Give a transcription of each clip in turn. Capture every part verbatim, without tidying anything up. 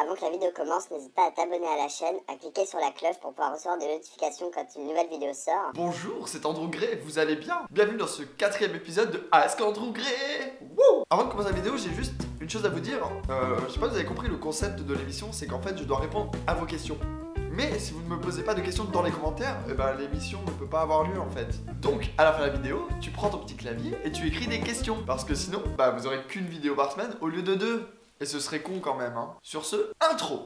avant que la vidéo commence, n'hésite pas à t'abonner à la chaîne, à cliquer sur la cloche pour pouvoir recevoir des notifications quand une nouvelle vidéo sort. Bonjour, c'est Andrew Gray, vous allez bien? Bienvenue dans ce quatrième épisode de Ask Andrew Gray. Wouh! Avant de commencer la vidéo, j'ai juste une chose à vous dire. Euh, je sais pas si vous avez compris le concept de l'émission, c'est qu'en fait je dois répondre à vos questions. Mais si vous ne me posez pas de questions dans les commentaires, eh ben, l'émission ne peut pas avoir lieu en fait. Donc à la fin de la vidéo, tu prends ton petit clavier et tu écris des questions. Parce que sinon, bah, vous aurez qu'une vidéo par semaine au lieu de deux. Et ce serait con quand même, hein. Sur ce, intro.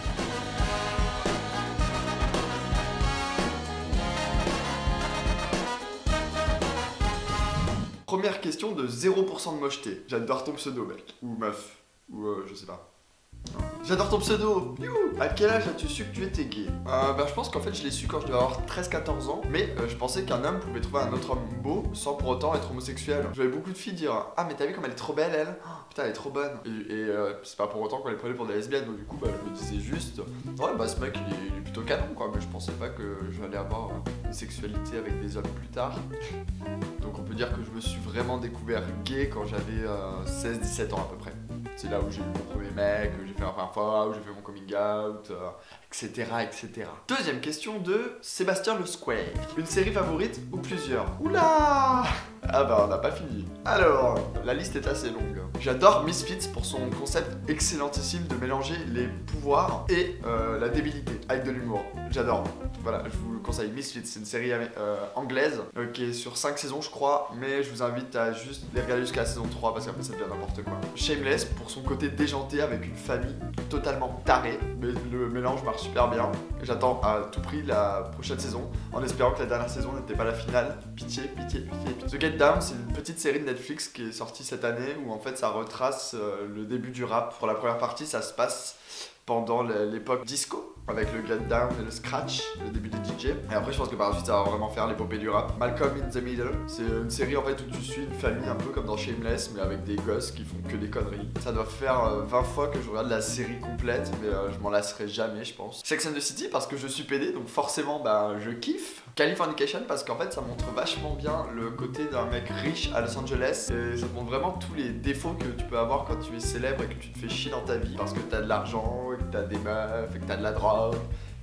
Première question de zéro pour cent de mocheté. J'adore ton pseudo, mec. Ou meuf. Ou euh, je sais pas. J'adore ton pseudo. Youhou. À quel âge as-tu su que tu étais gay? euh, bah, Je pense qu'en fait je l'ai su quand je devais avoir treize quatorze ans. Mais euh, je pensais qu'un homme pouvait trouver un autre homme beau sans pour autant être homosexuel. J'avais beaucoup de filles dire: ah mais t'as vu comme elle est trop belle elle, oh, putain elle est trop bonne. Et, et euh, c'est pas pour autant qu'on les prenait pour des lesbiennes. Donc du coup bah, je me disais juste: ouais bah ce mec il est, il est plutôt canon quoi. Mais je pensais pas que j'allais avoir une sexualité avec des hommes plus tard. Donc on peut dire que je me suis vraiment découvert gay quand j'avais euh, seize dix-sept ans à peu près. C'est là où j'ai eu mon premier mec, j'ai fait ma première fois, où j'ai fait mon coming out, euh, et cetera, et cetera. Deuxième question de Sébastien Le Square. Une série favorite ou plusieurs? Oula! Ah bah on n'a pas fini. Alors, la liste est assez longue. J'adore Misfits pour son concept excellentissime de mélanger les pouvoirs et euh, la débilité avec de l'humour. J'adore. Voilà, je vous le conseille. Misfits, c'est une série euh, anglaise euh, qui est sur cinq saisons je crois, mais je vous invite à juste les regarder jusqu'à la saison trois parce qu'après ça devient n'importe quoi. Shameless pour son côté déjanté avec une famille totalement tarée, mais le mélange marche super bien. J'attends à tout prix la prochaine saison en espérant que la dernière saison n'était pas la finale. Pitié, pitié, pitié, pitié. The Get Down, c'est une petite série de Netflix qui est sortie cette année où en fait ça retrace euh, le début du rap. Pour la première partie, ça se passe pendant l'époque disco, avec le Get Down et le Scratch, le début des D J. Et après je pense que par la suite ça va vraiment faire l'épopée du rap. Malcolm in the Middle, c'est une série en fait où tu suis une famille un peu comme dans Shameless, mais avec des gosses qui font que des conneries. Ça doit faire euh, vingt fois que je regarde la série complète, mais euh, je m'en lasserai jamais je pense. Sex and the City parce que je suis pédé, donc forcément bah, je kiffe. Californication parce qu'en fait ça montre vachement bien le côté d'un mec riche à Los Angeles et ça te montre vraiment tous les défauts que tu peux avoir quand tu es célèbre et que tu te fais chier dans ta vie parce que t'as de l'argent, et que t'as des meufs, et que t'as de la drogue.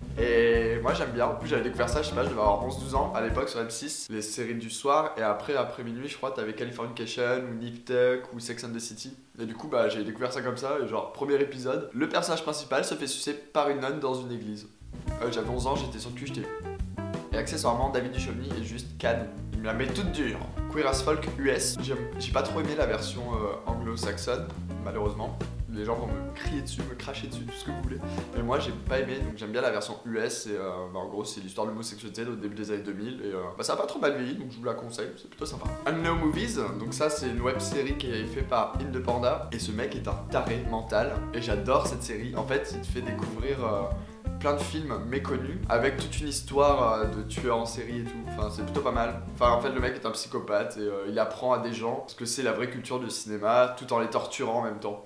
Et moi j'aime bien, en plus j'avais découvert ça, je sais pas, je devais avoir onze douze ans à l'époque sur M six, les séries du soir, et après, après minuit je crois t'avais Californication ou Nip Tuck ou Sex and the City. Et du coup bah j'ai découvert ça comme ça, et genre premier épisode, le personnage principal se fait sucer par une nonne dans une église. Euh, j'avais onze ans, j'étais sur le cul, j'étais... Et accessoirement, David Duchovny est juste canon. Il me la met toute dure. Queer as Folk U S, j'ai pas trop aimé la version euh, anglo-saxonne, malheureusement. Les gens vont me crier dessus, me cracher dessus, tout ce que vous voulez. Mais moi, j'ai pas aimé, donc j'aime bien la version U S. Et euh, bah, en gros, c'est l'histoire de l'homosexualité au début des années deux mille. Et euh, bah, ça a pas trop mal vieilli, donc je vous la conseille, c'est plutôt sympa. Unknown Movies, donc ça, c'est une web série qui est faite par Indepanda. Et ce mec est un taré mental. Et j'adore cette série. En fait, il te fait découvrir. Euh, plein de films méconnus avec toute une histoire euh, de tueurs en série et tout. Enfin, c'est plutôt pas mal. Enfin, en fait, le mec est un psychopathe et euh, il apprend à des gens ce que c'est la vraie culture du cinéma tout en les torturant en même temps.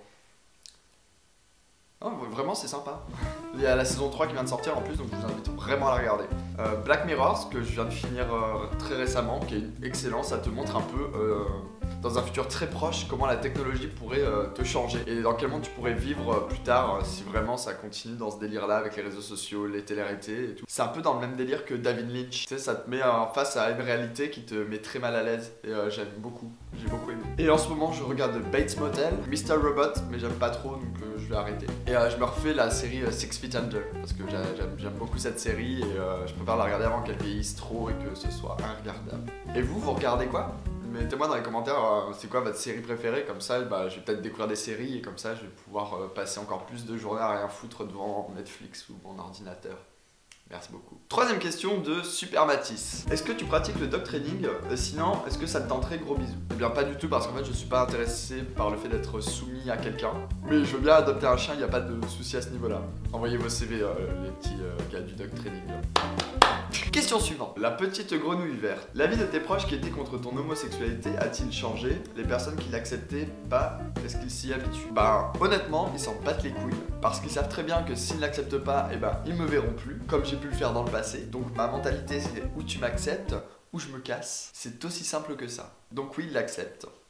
Oh, vraiment, c'est sympa. Il y a la saison trois qui vient de sortir en plus, donc je vous invite vraiment à la regarder. Euh, Black Mirror, ce que je viens de finir euh, très récemment, qui est excellent, ça te montre un peu. Euh, dans un futur très proche, comment la technologie pourrait euh, te changer et dans quel monde tu pourrais vivre euh, plus tard euh, si vraiment ça continue dans ce délire là avec les réseaux sociaux, les télé-réalités et tout. C'est un peu dans le même délire que David Lynch, tu sais, ça te met en face à une réalité qui te met très mal à l'aise et euh, j'aime beaucoup, j'ai beaucoup aimé. Et en ce moment je regarde Bates Motel, Mister Robot, mais j'aime pas trop donc euh, je vais arrêter. Et euh, je me refais la série euh, Six Feet Under parce que j'aime beaucoup cette série et euh, je préfère la regarder avant qu'elle vieillisse trop et que ce soit regardable. Et vous, vous regardez quoi? Mettez-moi dans les commentaires euh, c'est quoi votre série préférée, comme ça bah, je vais peut-être découvrir des séries et comme ça je vais pouvoir euh, passer encore plus de journées à rien foutre devant Netflix ou mon ordinateur. Merci beaucoup. Troisième question de Super Matisse. Est-ce que tu pratiques le dog training? euh, Sinon, est-ce que ça te tenterait? Gros bisous. Eh bien pas du tout parce qu'en fait je suis pas intéressé par le fait d'être soumis à quelqu'un. Mais je veux bien adopter un chien, il n'y a pas de souci à ce niveau là. Envoyez vos C V euh, les petits euh, gars du dog training. Question suivante. La petite grenouille verte. L'avis de tes proches qui étaient contre ton homosexualité a-t-il changé? Les personnes qui l'acceptaient pas, est-ce qu'ils s'y habituent? Bah honnêtement, ils s'en battent les couilles. Parce qu'ils savent très bien que s'ils n'acceptent pas, eh ben ils me verront plus, comme j'ai pu le faire dans le passé. Donc ma mentalité c'est ou tu m'acceptes, ou je me casse. C'est aussi simple que ça. Donc oui, ils l'acceptent.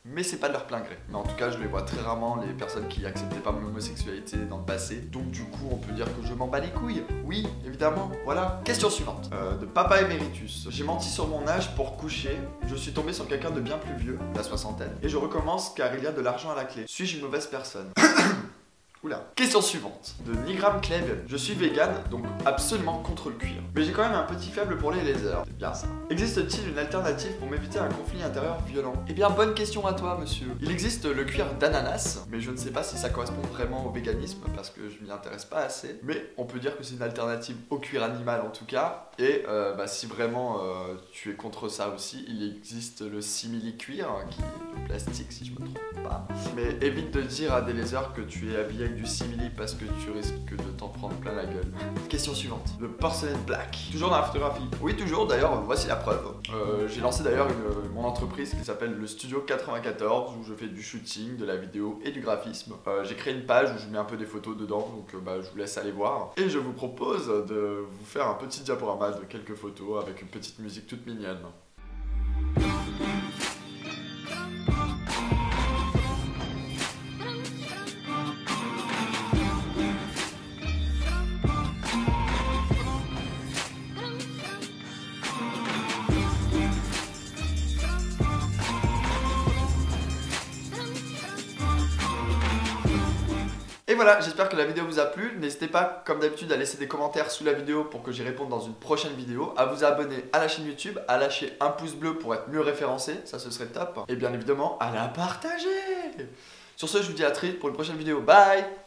mais c'est pas de leur plein gré. Mais en tout cas, je les vois très rarement, les personnes qui acceptaient pas mon homosexualité dans le passé. Donc du coup, on peut dire que je m'en bats les couilles. Oui, évidemment, voilà. Question suivante. Euh, de Papa Emeritus. J'ai menti sur mon âge pour coucher. Je suis tombé sur quelqu'un de bien plus vieux, la soixantaine. Et je recommence car il y a de l'argent à la clé. Suis-je une mauvaise personne? Oula. Question suivante, de Nigram Kleb. Je suis vegan, donc absolument contre le cuir. Mais j'ai quand même un petit faible pour les lasers. C'est bien ça. Existe-t-il une alternative pour m'éviter un conflit intérieur violent? Eh bien, bonne question à toi, monsieur. Il existe le cuir d'ananas, mais je ne sais pas si ça correspond vraiment au véganisme, parce que je m'y intéresse pas assez. Mais on peut dire que c'est une alternative au cuir animal en tout cas. Et euh, bah, si vraiment euh, tu es contre ça aussi, il existe le simili-cuir, qui est du plastique si je me trompe pas. Mais évite de dire à des lasers que tu es habillé avec du simili parce que tu risques de t'en prendre plein la gueule. Question suivante. Le Porcelain Black. Toujours dans la photographie. Oui, toujours. D'ailleurs, voici la preuve. Euh, j'ai lancé d'ailleurs une- mon entreprise qui s'appelle le Studio quatre-vingt-quatorze où je fais du shooting, de la vidéo et du graphisme. Euh, j'ai créé une page où je mets un peu des photos dedans, donc euh, bah, je vous laisse aller voir. Et je vous propose de vous faire un petit diaporama de quelques photos avec une petite musique toute mignonne. Et voilà, j'espère que la vidéo vous a plu. N'hésitez pas, comme d'habitude, à laisser des commentaires sous la vidéo pour que j'y réponde dans une prochaine vidéo, à vous abonner à la chaîne YouTube, à lâcher un pouce bleu pour être mieux référencé, ça ce serait top, et bien évidemment à la partager. Sur ce, je vous dis à très vite pour une prochaine vidéo. Bye!